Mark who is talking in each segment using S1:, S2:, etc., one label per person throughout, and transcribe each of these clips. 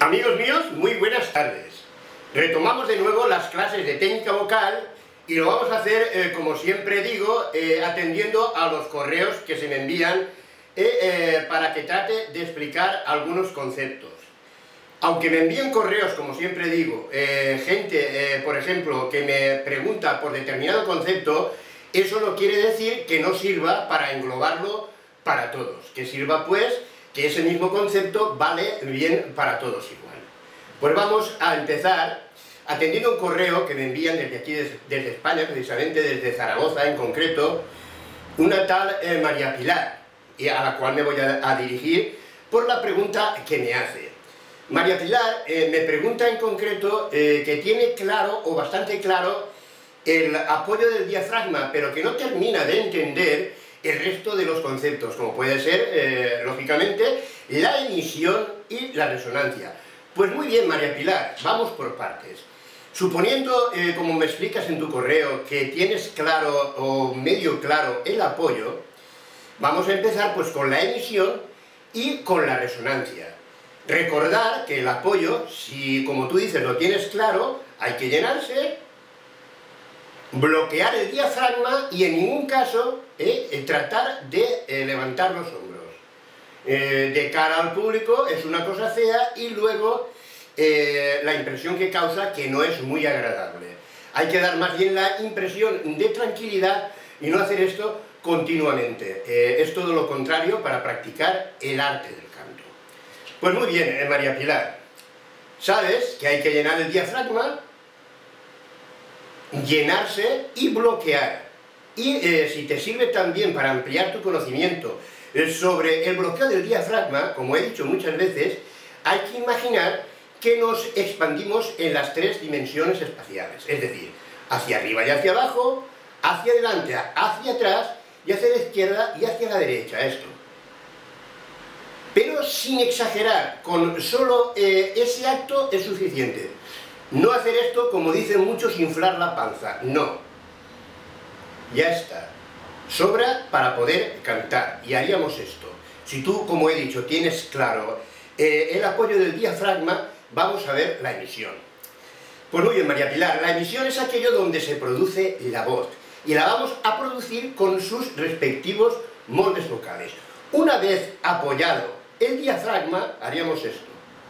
S1: Amigos míos, muy buenas tardes. Retomamos de nuevo las clases de técnica vocal y lo vamos a hacer, como siempre digo, atendiendo a los correos que se me envían para que trate de explicar algunos conceptos. Aunque me envíen correos, como siempre digo, gente, por ejemplo, que me pregunta por determinado concepto, eso no quiere decir que no sirva para englobarlo para todos, que sirva pues que ese mismo concepto vale bien para todos igual. Pues vamos a empezar atendiendo un correo que me envían desde aquí, desde España, precisamente desde Zaragoza en concreto, una tal María Pilar, y a la cual me voy a dirigir por la pregunta que me hace. María Pilar me pregunta en concreto que tiene claro, o bastante claro, el apoyo del diafragma, pero que no termina de entender el resto de los conceptos, como puede ser, lógicamente, la emisión y la resonancia. Pues muy bien, María Pilar, vamos por partes. Suponiendo, como me explicas en tu correo, que tienes claro o medio claro el apoyo, vamos a empezar pues con la emisión y con la resonancia. Recordar que el apoyo, si como tú dices lo tienes claro, hay que llenarse, bloquear el diafragma y en ningún caso tratar de levantar los hombros. De cara al público es una cosa fea y luego la impresión que causa que no es muy agradable. Hay que dar más bien la impresión de tranquilidad y no hacer esto continuamente. Es todo lo contrario para practicar el arte del canto. Pues muy bien, María Pilar. Sabes que hay que llenar el diafragma, llenarse y bloquear. Y si te sirve también para ampliar tu conocimiento sobre el bloqueo del diafragma, como he dicho muchas veces, hay que imaginar que nos expandimos en las tres dimensiones espaciales, es decir, hacia arriba y hacia abajo, hacia adelante, hacia atrás, y hacia la izquierda y hacia la derecha, esto. Pero sin exagerar, con solo ese acto es suficiente. No hacer esto, como dicen muchos, inflar la panza, no. Ya está. Sobra para poder cantar, y haríamos esto. Si tú, como he dicho, tienes claro el apoyo del diafragma, vamos a ver la emisión. Pues muy bien, María Pilar, la emisión es aquello donde se produce la voz, y la vamos a producir con sus respectivos moldes vocales. Una vez apoyado el diafragma, haríamos esto.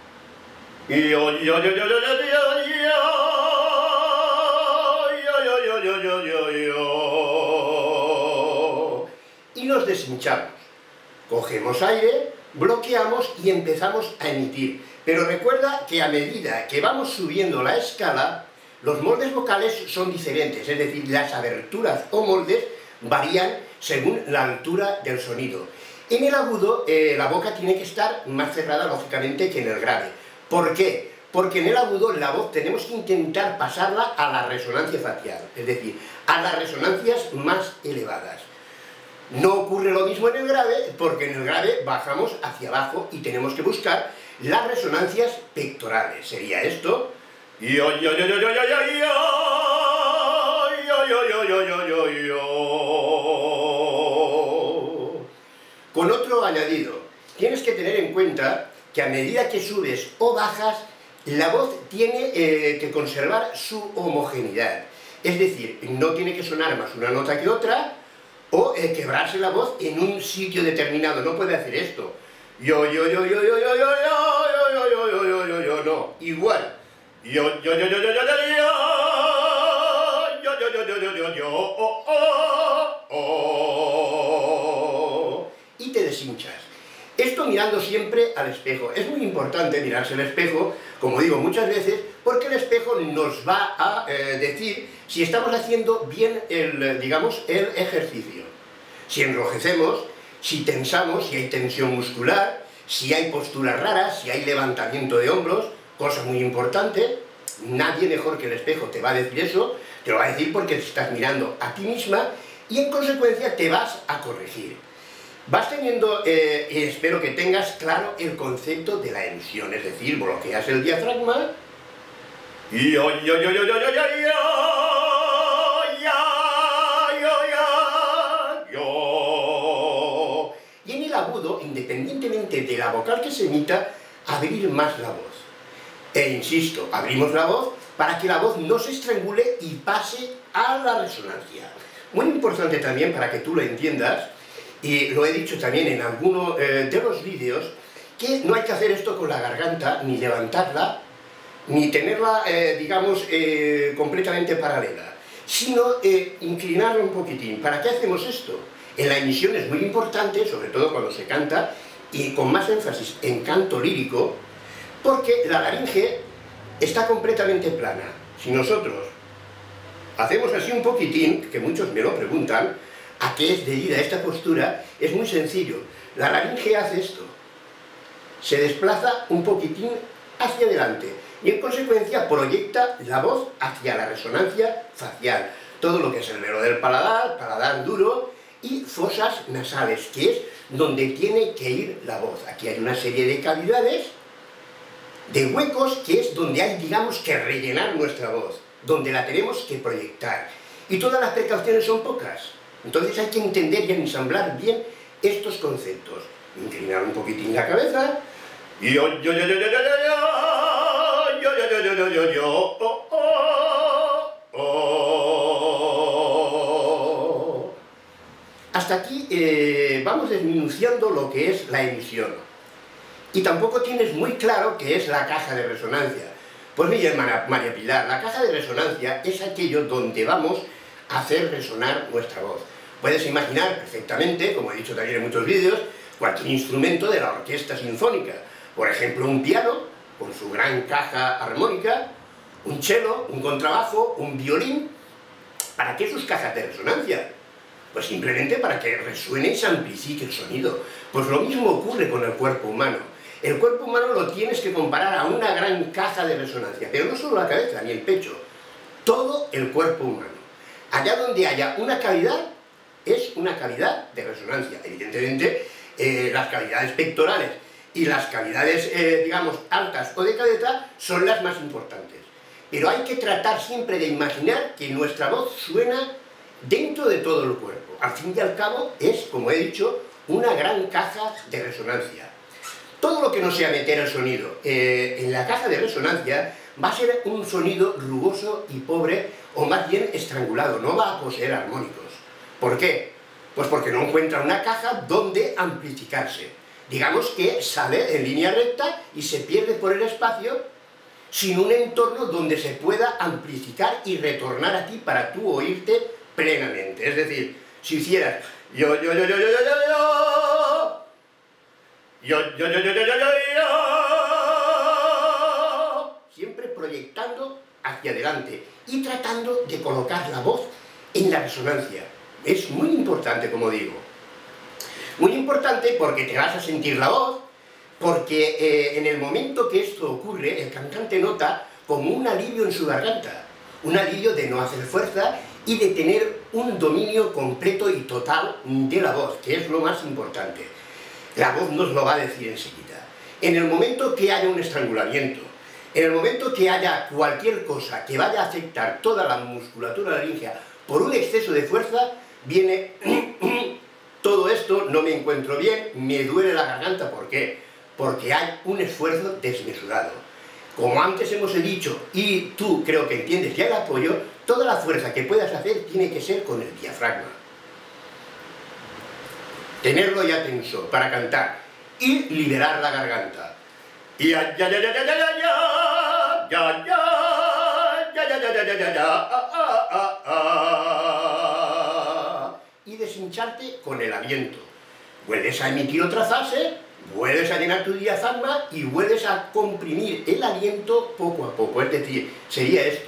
S1: Y nos deshinchamos. Cogemos aire, bloqueamos y empezamos a emitir. Pero recuerda que a medida que vamos subiendo la escala, los moldes vocales son diferentes, es decir, las aberturas o moldes varían según la altura del sonido. En el agudo, la boca tiene que estar más cerrada, lógicamente, que en el grave. ¿Por qué? Porque en el agudo la voz tenemos que intentar pasarla a la resonancia facial, es decir, a las resonancias más elevadas. No ocurre lo mismo en el grave, porque en el grave bajamos hacia abajo y tenemos que buscar las resonancias pectorales. Sería esto. Con otro añadido, tienes que tener en cuenta que a medida que subes o bajas, la voz tiene que conservar su homogeneidad. Es decir, no tiene que sonar más una nota que otra, o quebrarse la voz en un sitio determinado. No puede hacer esto. No. Igual. Y te deshinchas. Esto mirando siempre al espejo. Es muy importante mirarse al espejo, como digo muchas veces, porque el espejo nos va a decir si estamos haciendo bien digamos, el ejercicio. Si enrojecemos, si tensamos, si hay tensión muscular, si hay posturas raras, si hay levantamiento de hombros, cosa muy importante. Nadie mejor que el espejo te va a decir eso, te lo va a decir porque te estás mirando a ti misma y en consecuencia te vas a corregir. Vas teniendo, espero que tengas claro el concepto de la emisión, es decir, bloqueas el diafragma y en el agudo, independientemente de la vocal que se emita, abrir más la voz. E insisto, abrimos la voz para que la voz no se estrangule y pase a la resonancia. Muy importante también para que tú lo entiendas, y lo he dicho también en alguno de los vídeos, que no hay que hacer esto con la garganta, ni levantarla, ni tenerla, digamos, completamente paralela, sino inclinarla un poquitín. ¿Para qué hacemos esto? En la emisión es muy importante, sobre todo cuando se canta, y con más énfasis en canto lírico, porque la laringe está completamente plana. Si nosotros hacemos así un poquitín, que muchos me lo preguntan, ¿a qué es debida esta postura? Es muy sencillo. La laringe hace esto. Se desplaza un poquitín hacia adelante y en consecuencia proyecta la voz hacia la resonancia facial. Todo lo que es el velo del paladar, paladar duro y fosas nasales, que es donde tiene que ir la voz. Aquí hay una serie de cavidades, de huecos, que es donde hay, digamos, que rellenar nuestra voz, donde la tenemos que proyectar. Y todas las precauciones son pocas. Entonces hay que entender y ensamblar bien estos conceptos. Inclinar un poquitín la cabeza. Hasta aquí vamos desminuciando lo que es la emisión. Y tampoco tienes muy claro qué es la caja de resonancia. Pues bien, María Pilar, la caja de resonancia es aquello donde vamos a hacer resonar nuestra voz. Puedes imaginar perfectamente, como he dicho también en muchos vídeos, cualquier instrumento de la orquesta sinfónica. Por ejemplo, un piano, con su gran caja armónica, un cello, un contrabajo, un violín. ¿Para qué sus cajas de resonancia? Pues simplemente para que resuene y se amplifique el sonido. Pues lo mismo ocurre con el cuerpo humano. El cuerpo humano lo tienes que comparar a una gran caja de resonancia, pero no solo la cabeza ni el pecho, todo el cuerpo humano. Allá donde haya una cavidad, es una cavidad de resonancia. Evidentemente, las cavidades pectorales y las cavidades, digamos, altas o de cabeza son las más importantes. Pero hay que tratar siempre de imaginar que nuestra voz suena dentro de todo el cuerpo. Al fin y al cabo es, como he dicho, una gran caja de resonancia. Todo lo que no sea meter el sonido en la caja de resonancia va a ser un sonido rugoso y pobre, o más bien estrangulado, no va a poseer armónicos. ¿Por qué? Pues porque no encuentra una caja donde amplificarse. Digamos que sale en línea recta y se pierde por el espacio sin un entorno donde se pueda amplificar y retornar a ti para tú oírte plenamente. Es decir, si hicieras siempre proyectando hacia adelante y tratando de colocar la voz en la resonancia. Es muy importante, como digo. Muy importante porque te vas a sentir la voz, porque en el momento que esto ocurre, el cantante nota como un alivio en su garganta, un alivio de no hacer fuerza y de tener un dominio completo y total de la voz, que es lo más importante. La voz nos lo va a decir enseguida. En el momento que haya un estrangulamiento, en el momento que haya cualquier cosa que vaya a afectar toda la musculatura laríngea por un exceso de fuerza, viene todo esto, no me encuentro bien, me duele la garganta. ¿Por qué? Porque hay un esfuerzo desmesurado. Como antes hemos dicho, y tú creo que entiendes ya el apoyo, toda la fuerza que puedas hacer tiene que ser con el diafragma. Tenerlo ya tenso para cantar y liberar la garganta. Y deshincharte con el aliento. Vuelves a emitir otra fase, vuelves a llenar tu diafragma y vuelves a comprimir el aliento poco a poco. Es decir, sería esto.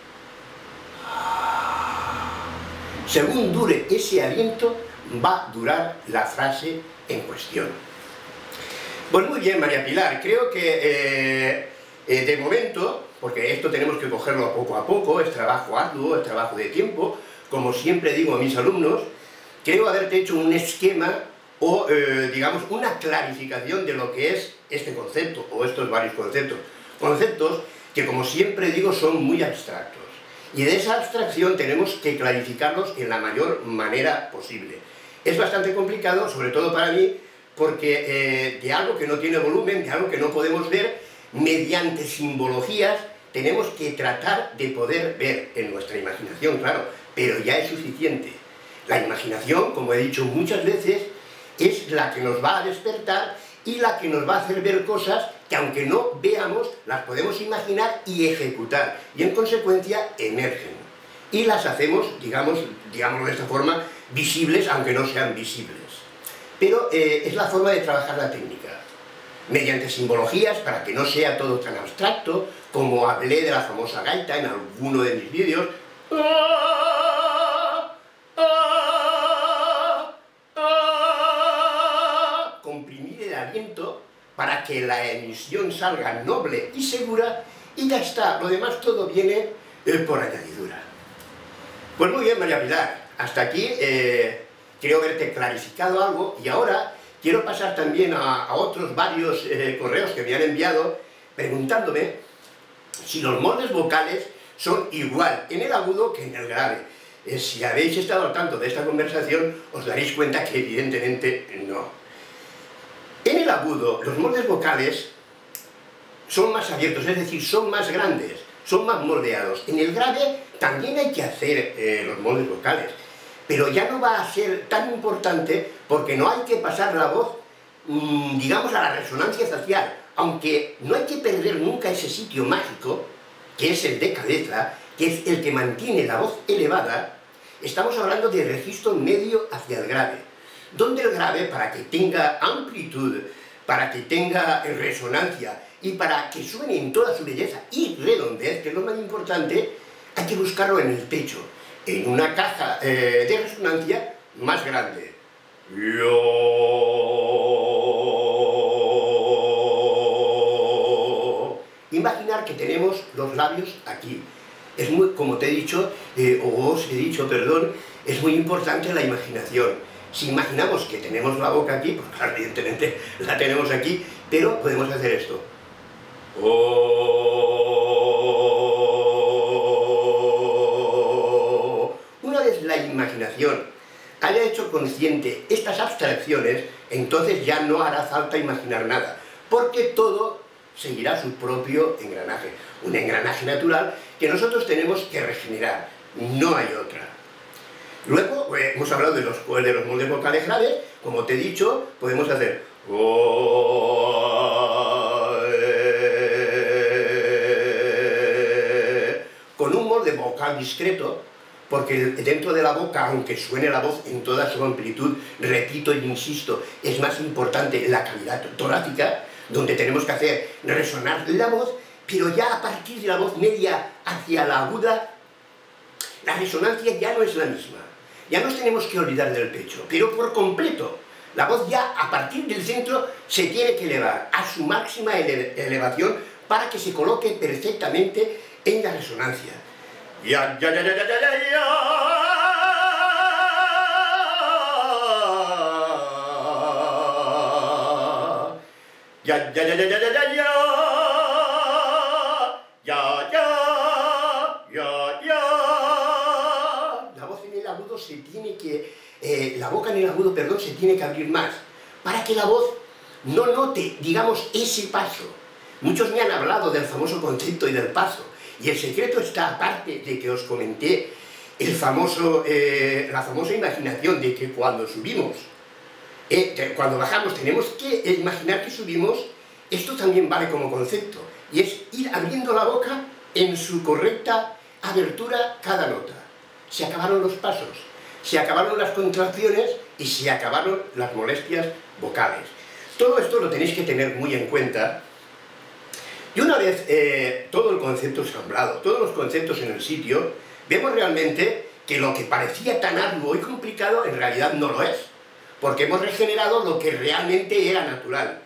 S1: Según dure ese aliento, va a durar la frase en cuestión. Pues muy bien, María Pilar, creo que de momento, porque esto tenemos que cogerlo poco a poco, es trabajo arduo, es trabajo de tiempo, como siempre digo a mis alumnos, creo haberte hecho un esquema o, digamos, una clarificación de lo que es este concepto, o estos varios conceptos. Conceptos que, como siempre digo, son muy abstractos. Y de esa abstracción tenemos que clarificarlos en la mayor manera posible. Es bastante complicado, sobre todo para mí, porque de algo que no tiene volumen, de algo que no podemos ver, mediante simbologías, tenemos que tratar de poder ver en nuestra imaginación, claro, pero ya es suficiente. La imaginación, como he dicho muchas veces, es la que nos va a despertar y la que nos va a hacer ver cosas que aunque no veamos, las podemos imaginar y ejecutar, y en consecuencia emergen. Y las hacemos, digámoslo de esta forma, visibles, aunque no sean visibles. Pero es la forma de trabajar la técnica, mediante simbologías, para que no sea todo tan abstracto, como hablé de la famosa gaita en alguno de mis vídeos. Comprimir el aliento para que la emisión salga noble y segura, y ya está, lo demás todo viene por añadidura. Pues muy bien, María Pilar, hasta aquí creo haberte clarificado algo, y ahora quiero pasar también a otros varios correos que me han enviado preguntándome si los moldes vocales son igual en el agudo que en el grave. Si habéis estado al tanto de esta conversación, os daréis cuenta que evidentemente no. En el agudo, los moldes vocales son más abiertos, es decir, son más grandes, son más moldeados. En el grave también hay que hacer los moldes vocales, pero ya no va a ser tan importante porque no hay que pasar la voz, digamos, a la resonancia facial, aunque no hay que perder nunca ese sitio mágico, que es el de cabeza, que es el que mantiene la voz elevada. Estamos hablando de registro medio hacia el grave, donde el grave, para que tenga amplitud, para que tenga resonancia y para que suene en toda su belleza y redondez, que es lo más importante, hay que buscarlo en el pecho, en una caja de resonancia más grande. Imaginar que tenemos los labios aquí. Es muy, como te he dicho, o os he dicho, perdón, es muy importante la imaginación. Si imaginamos que tenemos la boca aquí, pues claro, evidentemente la tenemos aquí, pero podemos hacer esto. Una vez la imaginación haya hecho consciente estas abstracciones, entonces ya no hará falta imaginar nada, porque todo seguirá su propio engranaje, un engranaje natural que nosotros tenemos que regenerar, no hay otra. Luego, hemos hablado de los moldes vocales graves, como te he dicho, podemos hacer con un molde vocal discreto, porque dentro de la boca, aunque suene la voz en toda su amplitud, repito y insisto, es más importante la cavidad torácica, donde tenemos que hacer resonar la voz, pero ya a partir de la voz media hacia la aguda, la resonancia ya no es la misma. Ya nos tenemos que olvidar del pecho, pero por completo. La voz ya a partir del centro se tiene que elevar a su máxima elevación para que se coloque perfectamente en la resonancia. Ya, ya, ya, ya, ya, ya, ya, ya, ya, ya, ya, ya, ya, ya, ya, ya, ya, ya. La voz en el agudo se tiene que, la boca en el agudo, perdón, se tiene que abrir más, para que la voz no note, digamos, ese paso. Muchos me han hablado del famoso concepto y del paso, y el secreto está, aparte de que os comenté la famosa imaginación de que cuando subimos, cuando bajamos tenemos que imaginar que subimos. Esto también vale como concepto, y es ir abriendo la boca en su correcta abertura cada nota. Se acabaron los pasos, se acabaron las contracciones y se acabaron las molestias vocales. Todo esto lo tenéis que tener muy en cuenta. Y una vez todo el concepto ensamblado, todos los conceptos en el sitio, vemos realmente que lo que parecía tan arduo y complicado en realidad no lo es, porque hemos regenerado lo que realmente era natural.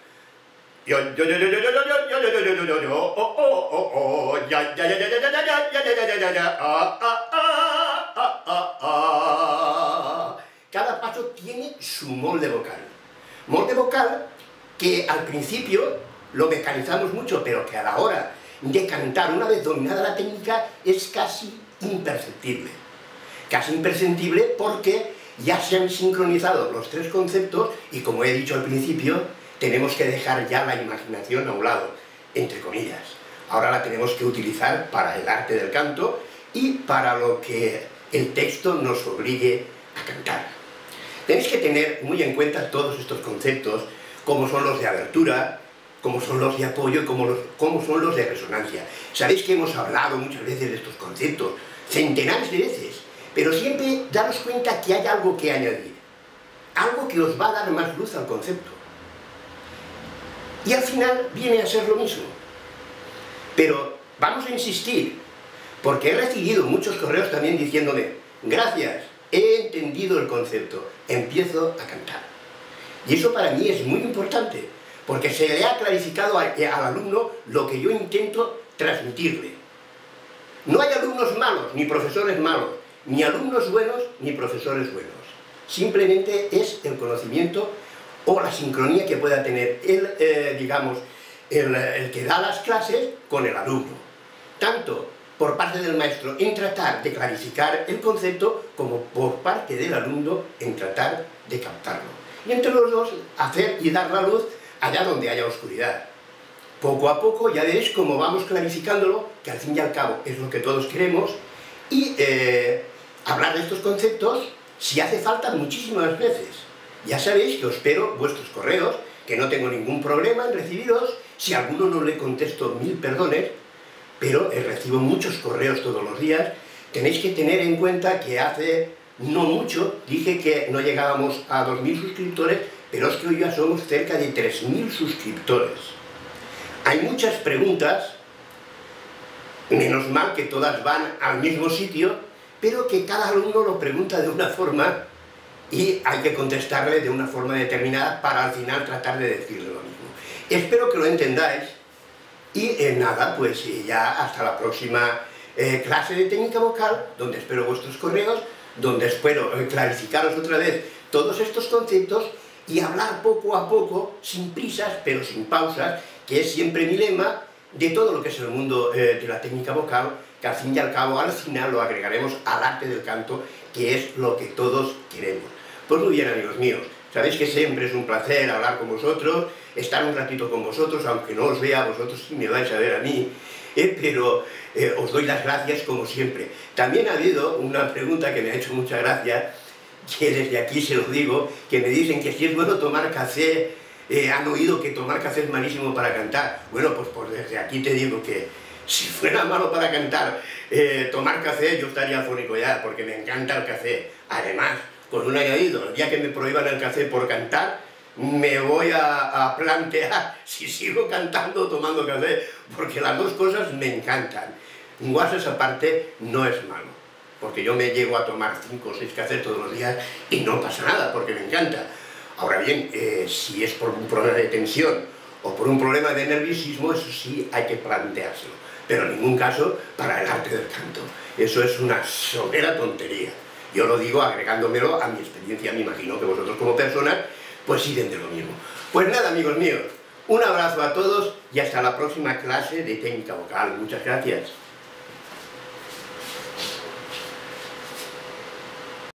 S1: Cada paso tiene su molde vocal. Molde vocal que al principio lo mecanizamos mucho, pero que a la hora de cantar, una vez dominada la técnica, es casi imperceptible. Casi imperceptible porque ya se han sincronizado los tres conceptos y, como he dicho al principio, tenemos que dejar ya la imaginación a un lado. entre comillas. Ahora la tenemos que utilizar para el arte del canto y para lo que el texto nos obligue a cantar. Tenéis que tener muy en cuenta todos estos conceptos, como son los de abertura, como son los de apoyo y como son los de resonancia. Sabéis que hemos hablado muchas veces de estos conceptos, centenares de veces, pero siempre daros cuenta que hay algo que añadir, algo que os va a dar más luz al concepto. Y al final viene a ser lo mismo. Pero vamos a insistir, porque he recibido muchos correos también diciéndome: gracias, he entendido el concepto, empiezo a cantar. Y eso para mí es muy importante, porque se le ha clarificado al alumno lo que yo intento transmitirle. No hay alumnos malos, ni profesores malos, ni alumnos buenos, ni profesores buenos. Simplemente es el conocimiento o la sincronía que pueda tener el que da las clases con el alumno. Tanto por parte del maestro en tratar de clarificar el concepto, como por parte del alumno en tratar de captarlo. Y entre los dos, hacer y dar la luz allá donde haya oscuridad. Poco a poco ya veréis cómo vamos clarificándolo, que al fin y al cabo es lo que todos queremos, y hablar de estos conceptos si hace falta muchísimas veces. Ya sabéis que os espero vuestros correos, que no tengo ningún problema en recibiros. Si a alguno no le contesto, 1000 perdones, pero recibo muchos correos todos los días. Tenéis que tener en cuenta que hace no mucho dije que no llegábamos a 2000 suscriptores, pero es que hoy ya somos cerca de 3000 suscriptores. Hay muchas preguntas, menos mal que todas van al mismo sitio, pero que cada alumno lo pregunta de una forma y hay que contestarle de una forma determinada para al final tratar de decirle lo mismo. Espero que lo entendáis y nada, pues ya hasta la próxima clase de técnica vocal, donde espero vuestros correos, donde espero clarificaros otra vez todos estos conceptos y hablar poco a poco, sin prisas pero sin pausas, que es siempre mi lema, de todo lo que es el mundo de la técnica vocal, que al fin y al cabo, al final lo agregaremos al arte del canto, que es lo que todos queremos. Pues muy bien, amigos míos, sabéis que siempre es un placer hablar con vosotros, estar un ratito con vosotros, aunque no os vea, vosotros sí me vais a ver a mí, pero os doy las gracias como siempre. También ha habido una pregunta que me ha hecho mucha gracia, que desde aquí se lo digo, que me dicen que si es bueno tomar café, han oído que tomar café es malísimo para cantar. Bueno, pues desde aquí te digo que si fuera malo para cantar, tomar café, yo estaría afónico ya, porque me encanta el café. Además, con un añadido, el día que me prohíban el café por cantar, me voy a plantear si sigo cantando o tomando café, porque las dos cosas me encantan. Guasas aparte, no es malo, porque yo me llego a tomar 5 o 6 cafés todos los días y no pasa nada, porque me encanta. Ahora bien, si es por un problema de tensión o por un problema de nerviosismo, eso sí hay que planteárselo, pero en ningún caso para el arte del canto. Eso es una somera tontería. Yo lo digo agregándomelo a mi experiencia, me imagino que vosotros como personas pues siguen de lo mismo. Pues nada, amigos míos, un abrazo a todos y hasta la próxima clase de técnica vocal. Muchas gracias.